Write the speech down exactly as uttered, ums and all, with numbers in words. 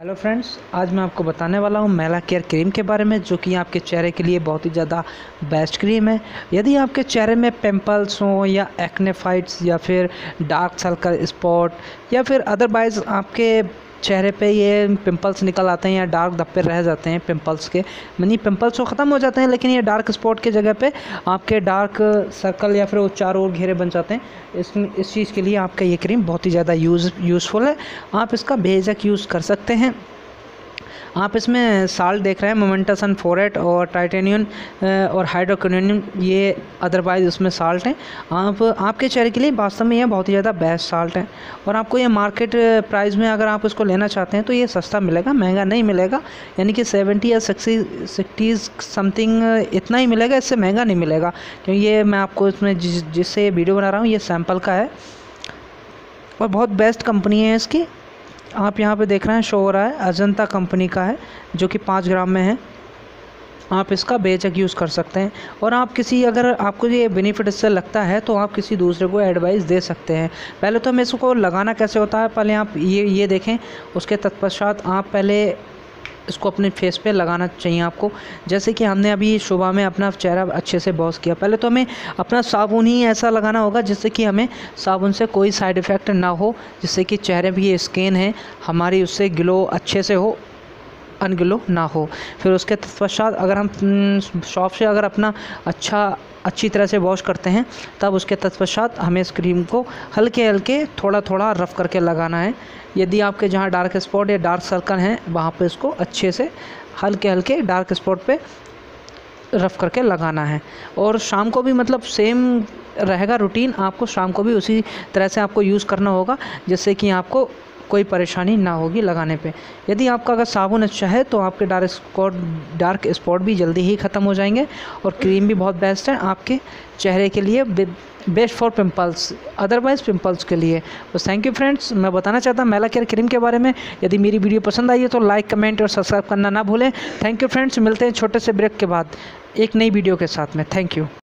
Hello friends, आज मैं आपको बताने वाला हूँ मैला केयर क्रीम के बारे में, जो कि आपके चेहरे के लिए बहुत ही ज़्यादा बेस्ट क्रीम है। यदि आपके चेहरे में पिंपल्स हों या एक्ने फाइट्स या फिर डार्क सर्कल स्पॉट या फिर अदरवाइज़ आपके चेहरे पे ये पिंपल्स निकल आते हैं या डार्क धब्बे रह जाते हैं पिंपल्स के, यानी पिंपल्स तो ख़त्म हो जाते हैं लेकिन ये डार्क स्पॉट के जगह पे आपके डार्क सर्कल या फिर वो चारों ओर घेरे बन जाते हैं। इस इस चीज़ के लिए आपका ये क्रीम बहुत ही ज़्यादा यूज़ यूज़फुल है। आप इसका बेझिझक यूज़ कर सकते हैं। आप इसमें साल्ट देख रहे हैं, मोमेंटस एंड फोरेट और टाइटेनियम और हाइड्रोक्विनोनियम, ये अदरवाइज़ इसमें साल्ट हैं। आप आपके चेहरे के लिए वास्तव में ये बहुत ही ज़्यादा बेस्ट साल्ट है और आपको ये मार्केट प्राइस में अगर आप इसको लेना चाहते हैं तो ये सस्ता मिलेगा, महंगा नहीं मिलेगा। यानी कि सेवेंटी या सिक्सटी सिक्सटीज़ समथिंग इतना ही मिलेगा, इससे महंगा नहीं मिलेगा। क्योंकि ये मैं आपको इसमें जिस जिससे वीडियो बना रहा हूँ ये सैम्पल का है और बहुत बेस्ट कंपनी है इसकी। आप यहाँ पे देख रहे हैं, शो हो रहा है, अजंता कंपनी का है जो कि पाँच ग्राम में है। आप इसका बेझिझक यूज़ कर सकते हैं और आप किसी अगर आपको ये बेनिफिट इससे लगता है तो आप किसी दूसरे को एडवाइस दे सकते हैं। पहले तो हमें इसको लगाना कैसे होता है, पहले आप ये ये देखें, उसके तत्पश्चात आप पहले इसको अपने फेस पे लगाना चाहिए आपको। जैसे कि हमने अभी सुबह में अपना चेहरा अच्छे से वॉश किया, पहले तो हमें अपना साबुन ही ऐसा लगाना होगा जिससे कि हमें साबुन से कोई साइड इफ़ेक्ट ना हो, जिससे कि चेहरे पे ये स्किन है हमारी उससे ग्लो अच्छे से हो, अनग्लो ना हो। फिर उसके तत्पश्चात अगर हम शॉप से अगर अपना अच्छा अच्छी तरह से वॉश करते हैं तब उसके तत्पश्चात हमें इस क्रीम को हल्के हल्के थोड़ा थोड़ा रफ़ करके लगाना है। यदि आपके जहाँ डार्क स्पॉट या डार्क सर्कल हैं वहाँ पे इसको अच्छे से हल्के हल्के डार्क स्पॉट पे रफ़ करके लगाना है। और शाम को भी मतलब सेम रहेगा रूटीन, आपको शाम को भी उसी तरह से आपको यूज़ करना होगा जिससे कि आपको कोई परेशानी ना होगी लगाने पे। यदि आपका अगर साबुन अच्छा है तो आपके डार्क स्पॉट डार्क स्पॉट भी जल्दी ही ख़त्म हो जाएंगे और क्रीम भी बहुत बेस्ट है आपके चेहरे के लिए, best for pimples, otherwise pimples के लिए। तो थैंक यू फ्रेंड्स, मैं बताना चाहता हूँ मैला केयर क्रीम के बारे में। यदि मेरी वीडियो पसंद आई है तो लाइक, कमेंट और सब्सक्राइब करना ना भूलें। थैंक यू फ्रेंड्स, मिलते हैं छोटे से ब्रेक के बाद एक नई वीडियो के साथ में। Thank you.